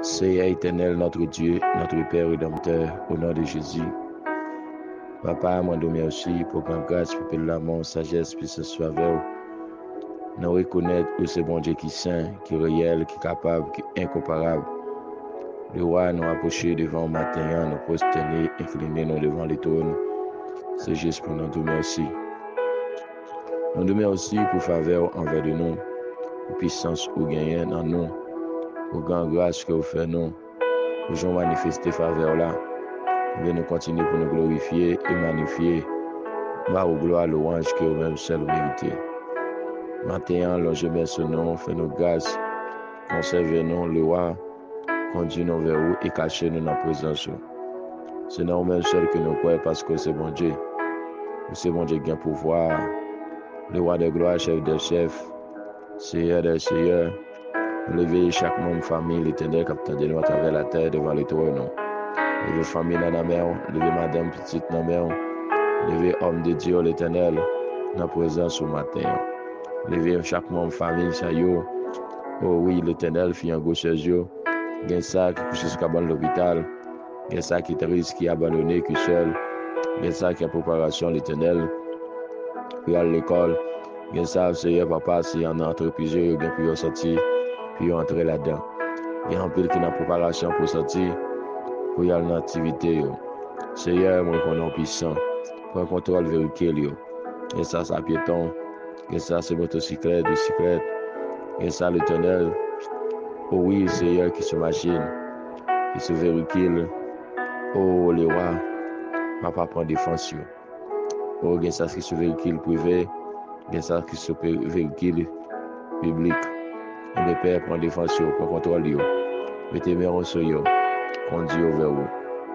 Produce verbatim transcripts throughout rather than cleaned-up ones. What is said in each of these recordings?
Seigneur éternel, notre Dieu, notre Père rédempteur, au nom de Jésus. Papa, moi nous merci pour grande grâce, pour l'amour, sagesse, puis ce soit avec vous. Nous reconnaître que c'est bon Dieu qui est saint, qui est réel, qui est capable, qui est incomparable. Le roi nous approcher devant le matin, nous prosterner, incliner nous devant les trônes. C'est juste pour nous dire merci. Nous nous merci pour faveur envers de nous, pour puissance ou gagner dans nous, pour grande grâce que vous faites nous, pour nous manifester faveur là. Nous nous continuer pour nous glorifier et magnifier. Bah, au gloire, louange que vous-même seul méritez. Maintenant, je mets ce nom, fais nos grâces, conservez-nous le roi, conduis-nous vers vous et cachez-nous dans la présence. C'est nous même seul que nous croyons parce que c'est bon Dieu. C'est bon Dieu qui a un pouvoir. Le roi de gloire, chef des chefs, Seigneur des seigneurs, levez chaque membre de famille, l'éternel capitaine de nous à travers la terre devant le trône. Levez famille dans la mer, levez madame petite dans la mer, levez homme de Dieu l'éternel dans la présence au matin. Levez chaque membre de famille, ça y est. Oh oui, l'éternel, fille en gauche ses yeux. Gen ça qui couche sur l'hôpital. Gen ça qui est triste, qui est abandonné, qui est seul. Gen ça qui a préparation l'éternel. Puis à l'école. Gen ça, Seigneur, papa, si en entreprise, gen puis sortir, puis entrer là-dedans. Gen un pile qui a préparation pour sortir, pour y aller dans l'activité. Seigneur, moi, qu'on est puissant. Pour un contrôle véhicule. Gen ça, ça piéton. Gen ça, c'est motocyclette, bicyclette. Gen ça, l'éternel. Oh oui, Seigneur, qui se machine, qui se véhicule. Oh, le roi, papa prend défense. Oh, gen ça, qui se véhicule privé. Gen ça, qui se véhicule public. Et le Père prend défense, prend contrôle. Mettez mes rangs sur eux. Conduis vers vous.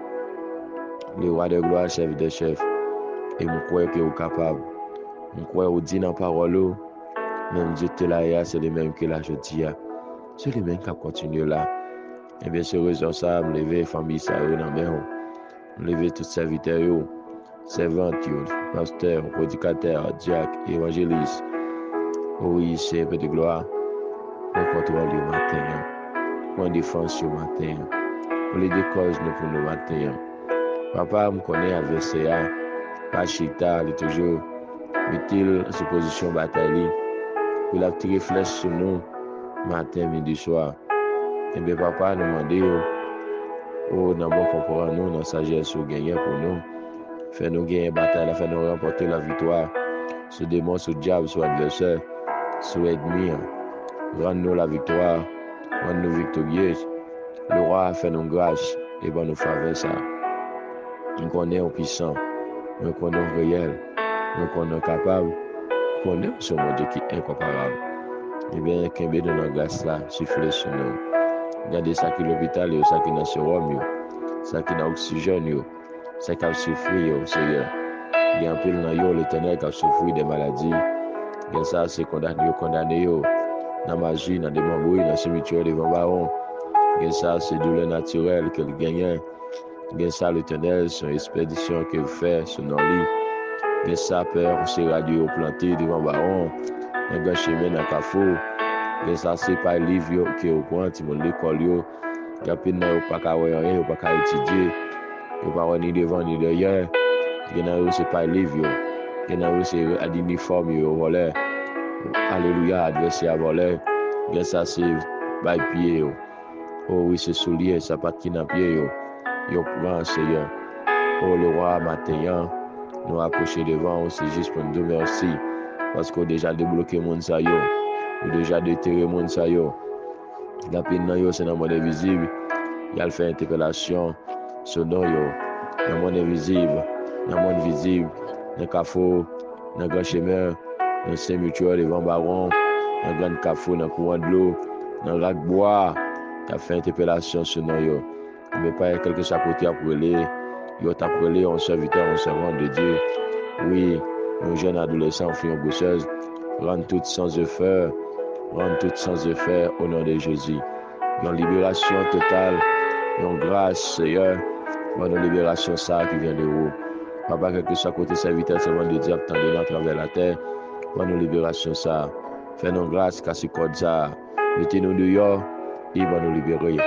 Le roi de gloire, chef des chefs. Et je crois que vous êtes capable. Je crois que vous dites dans la parole. Même Dieu te l'a, c'est le même que la jeudi. C'est le même qui continue là. Et bien sûr, raison ça, me lever famille ça dans la main. Me lever tous serviteurs, servantes, pasteurs, prédicateurs, diacres, évangélistes. Oui, c'est un peu de gloire. On contrôle le matin. On défense le matin. On les décause nous pour le matin. Papa me connaît avec ça. Pas chita, il est toujours. Met-il en position bataille. Il a tiré flèche sur nous. Matin, midi, soir. Et bien, papa nous demande, oh, d'abord comprendre nous, dans sagesse ou gagner pour nous. Fait nous gagner la bataille, fait nous remporter la victoire. Ce démon, ce diable, ce adversaire, ce ennemi. Rendre-nous la victoire, rendre-nous victorieux. Le roi fait nous grâce et va nous faveur ça. Nous connaissons puissant, nous connaissons réel, nous connaissons capable, nous connaissons ce monde qui est incomparable. Eh bien, qu'un de nos grâces là, souffle sur nous. Regardez ça qui est l'hôpital, ça qui est dans le sérum, ça qui est dans l'oxygène, ça qui a souffert, Seigneur. Il y a un peu dans l'éternel qui a souffert des maladies. Il y a ça, c'est condamné, condamné, dans la magie, dans les membres, dans le cimetière devant le baron. Il y a ça, c'est douleur naturelle qu'il gagne. Il y a ça, l'éternel, son expédition qu'il fait, son lit. Il y a ça, peur, c'est radio planté devant le baron. Il y a un chemin dans le carrefour. Mais ça, c'est pas le livre qui est au point, tu m'as l'école, il y a plein de pas qu'à voir rien, pas qu'à étudier, il n'y a pas ni devant ni derrière. Il y a c'est pas le livre, il y a c'est l'uniforme, il y a alléluia, adversaire volé. Il y a ça, c'est by pied. Oh oui, c'est soulier, ça pas qui n'a pied. Il y a grand Seigneur. Oh le roi, matin, nous approcher devant, c'est juste pour nous dire merci, parce qu'on a déjà débloqué le monde, ça y est. Ou déjà déterré le monde ça yo. La peine nan yo c'est dans le monde invisible. Il y a le fait interpellation sonore yo. Dans le monde invisible, dans le monde visible, dans le carrefour, dans le grand chemin, dans le Saint-Mutuel devant baron, dans le grand carrefour, dans le courant de l'eau, dans le lac bois. Il y a fait interpellation sonore yo. Mais pas quelque chose à côté à brûler. Yo t'a brûlé un serviteur, un servant de Dieu. Oui, un jeune adolescent, fille bosseuse, rendre tout sans effet. Rendre tout sans effet au nom de Jésus. Une libération totale, une grâce, Seigneur, une libération ça qui vient de vous. Papa, quelque soit côté serviteur, servant de Dieu, attendez à travers la terre, une libération ça. Fais-nous grâce, casse code ça. Mettez-nous dehors, il va nous libérer.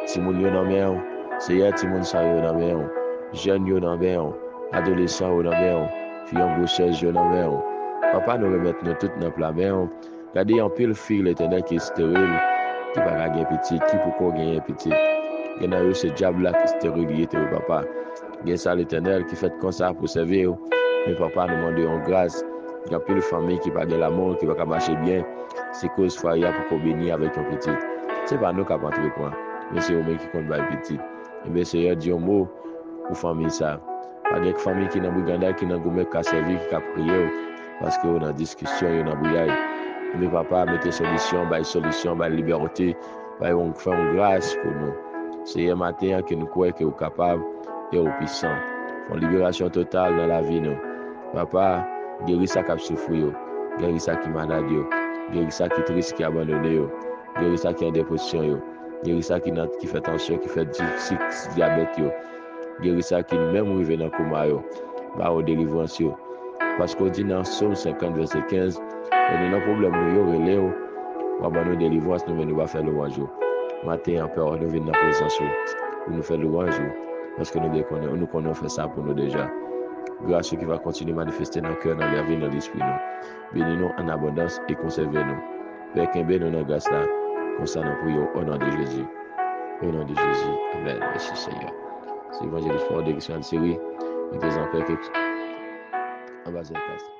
Timoun yo nan men, Seigneur, Timoun sa yo nan men, jeune yo nan men, adolescent yo nan men, fiyon gaucheuse yo nan men. Papa, nous remettons nous toutes dans la main. Regardez un peu le fil l'éternel qui est stérile, qui va gagner petit, qui peut gagner petit. Il y a ce diable-là qui est stérile, papa. Il y a ça l'éternel qui fait comme ça pour servir. Mais papa, nous demandons grâce. Il y a plus de famille qui va gagner l'amour, qui va marcher bien. C'est cause foyer pour qu'on bénisse avec un petit. Ce n'est pas nous qui avons entré point, mais c'est eux qui comptent le petit. Et bien, Seigneur, dit un mot pour famille ça. Pas de famille qui est dans Bouganda, qui est dans Goumé, qui a servi, qui a prié. Parce qu'on a discussion, on a bouillé. Mais papa, mettez solution, bah solution, bah liberté, bah on fait une grâce pour nous. C'est un matin que nous croyons que nous sommes capables et nous puissants. Une libération totale dans la vie nous. Papa, guéris ça qui a souffert, guéris ça qui est malade, guéris ça qui est triste, qui est abandonné, guéris ça qui est en dépression, guéris ça qui qui fait tension, qui fait diabète, guéris ça qui même arrivé dans le coma, bah au délivrance. Parce qu'on dit dans Somme cinquante, verset quinze, on a un problème, nous avons relais, on va nous délivrance, nous allons faire le louange. Matin, en peur, nous venons dans la présence, pour nous faire le louange, parce que nous connaissons, nous connaissons fait ça pour nous déjà. Grâce qui va continuer à manifester dans le cœur, dans la vie, dans l'esprit. Bénis-nous en abondance et conservez-nous. Père Kembe, nous avons grâce là, concernant prions au nom de Jésus. Au nom de Jésus. Amen. Merci Seigneur. C'est l'évangile fort de l'Église en série. Et des empêches. Ambassade.